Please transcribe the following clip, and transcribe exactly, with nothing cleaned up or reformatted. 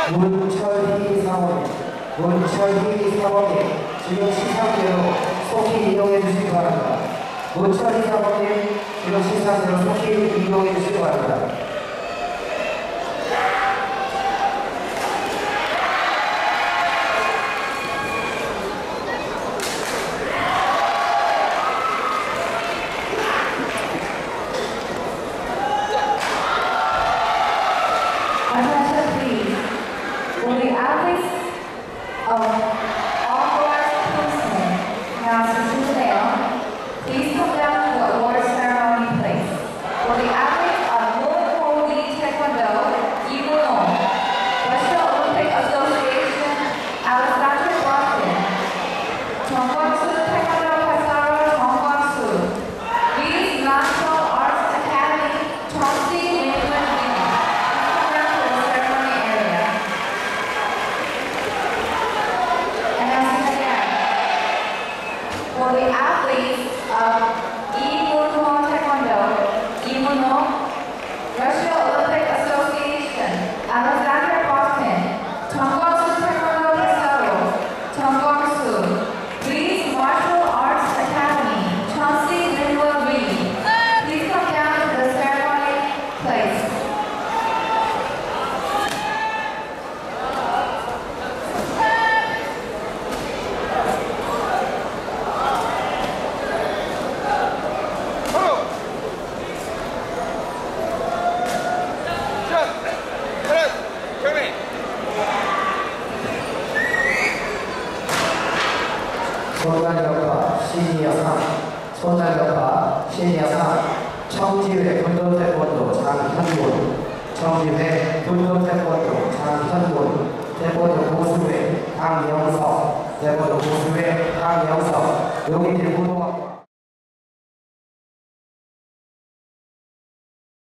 문철희 사모님, 문철희 사모님, 지금 시상대로 속히 이동해 주시기 바랍니다. 문철희 사모님, 지금 시상대로 속히 이동해 주시기 바랍니다. Attention please. For the athletes of authorized placement now 주시는데요. Please come down to the award ceremony place. For the athletes of Muay Thai Taekwondo, Lee Moon-oh, Russian Olympic Association, Alexander Boston, Jung Kwang-soo Taekwondo Pasaro Jung Kwang-soo, Lee's Martial Arts Academy, Chelsea Maywood. For the athletes of Lee Moon-oh Taekwondo, Lee Moon-oh, Russian Olympic Association, Alexander Boston, Jung Kwang-soo Taekwondo Pasaro, Jung Kwang-soo, Lee's Martial Arts Academy, Chelsea Maywood Lee. Please come down to the ceremony place. 손달력파 시니어상, 손달력파 시니어상, 청지회 군도태권도 장현군, 청지회 군도태권도 장현군, 태권도 고수회 강영석, 태권도 고수회 강영석, 용인일 구도